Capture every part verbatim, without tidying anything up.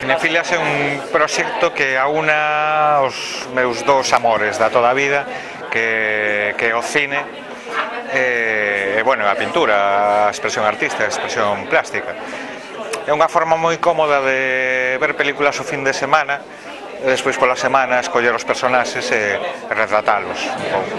Cinefilias é un proxecto que aúna os meus dous amores da toda a vida, que, que é o cine e, e bueno, a pintura, a expresión artística, a expresión plástica. É unha forma moi cómoda de ver películas o fin de semana e despois pola semana escoller os personaxes e retratalos un pouco.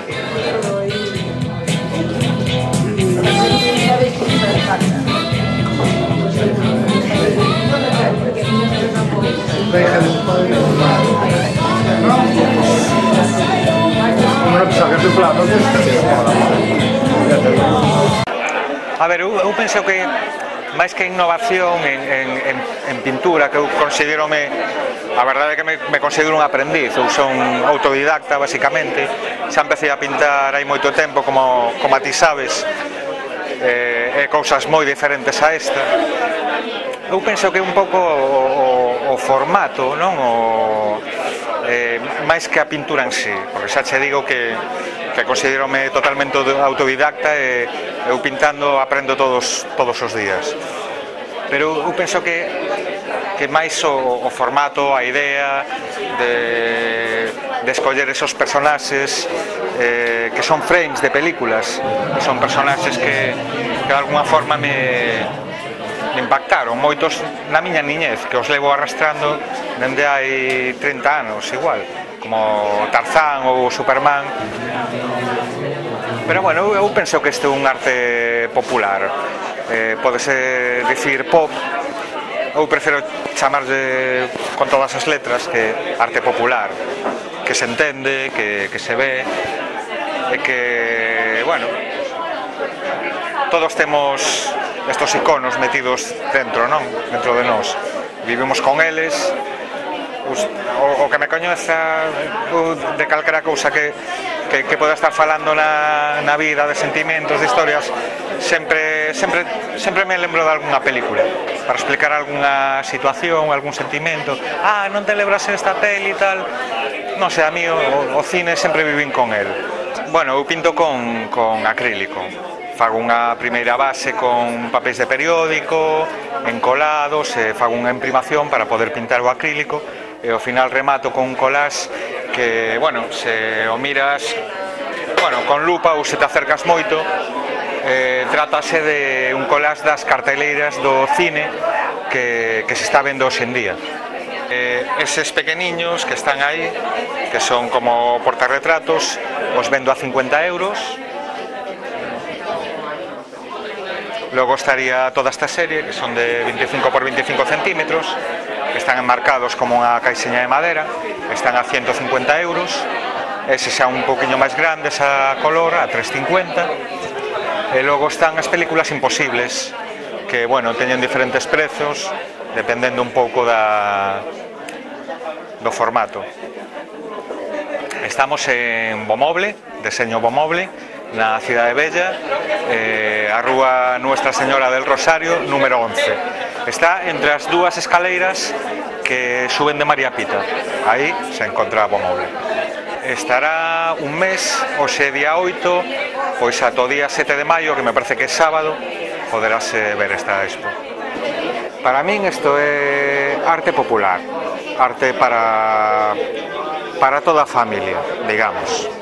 A ver, eu, eu penso que máis que innovación en, en, en, en pintura, que eu considero-me, a verdade é que me, me considero un aprendiz, eu son autodidacta basicamente, xa empecé a pintar hai moito tempo, como, como a ti sabes, e, e cousas moi diferentes a esta. Eu penso que un pouco o, o, o formato, non? O, eh, máis que a pintura en sí, porque xa che digo que, que considero-me totalmente autodidacta e eu pintando aprendo todos, todos os días. Pero eu penso que, que máis o, o formato, a idea de, de escoller esos personaxes eh, que son frames de películas, que son personaxes que, que de alguna forma me... me impactaron moitos na miña niñez, que os levo arrastrando dende hai trinta anos igual, como Tarzán ou Superman. Pero bueno, eu penso que este é un arte popular, eh, podese dicir pop, eu prefiro chamarlle con todas as letras que arte popular, que se entende, que, que se ve e que, bueno, todos temos estos iconos metidos dentro, non? Dentro de nós. Vivimos con eles. Os, o, o que me coñeza de calquera cousa que, que, que poda estar falando na, na vida, de sentimentos, de historias, sempre, sempre, sempre me lembro de algunha película para explicar algunha situación, algún sentimento. Ah, non te lembras esta peli e tal. Non sei, a mí o, o cine sempre vivín con el. Bueno, eu pinto con, con acrílico. Fago unha primeira base con papéis de periódico, encolados, e fago unha imprimación para poder pintar o acrílico e ao final remato con un collage que, bueno, se o miras, bueno, con lupa ou se te acercas moito, eh, trátase de un collage das carteleiras do cine que, que se está vendo hoxe en día. Eh, eses pequeniños que están aí, que son como portarretratos, os vendo a cincuenta euros. Logo estaría toda esta serie, que son de veinticinco por veinticinco centímetros, que están enmarcados como unha caixinha de madera, están a ciento cincuenta euros. Ese xa un poquinho máis grandes a color, a trescientos cincuenta. E logo están as películas imposibles, que, bueno, teñen diferentes prezos, dependendo un pouco da, do formato. Estamos en Bomoble, deseño Bomoble, na Cidade Bella, eh, a rúa Nuestra Señora del Rosario, número once. Está entre as dúas escaleiras que suben de María Pita. Aí se encontra Bomoble. Estará un mes, hoxe día oito, pois ata o día sete de maio, que me parece que é sábado, poderás ver esta expo. Para min isto é arte popular, arte para, para toda a familia, digamos.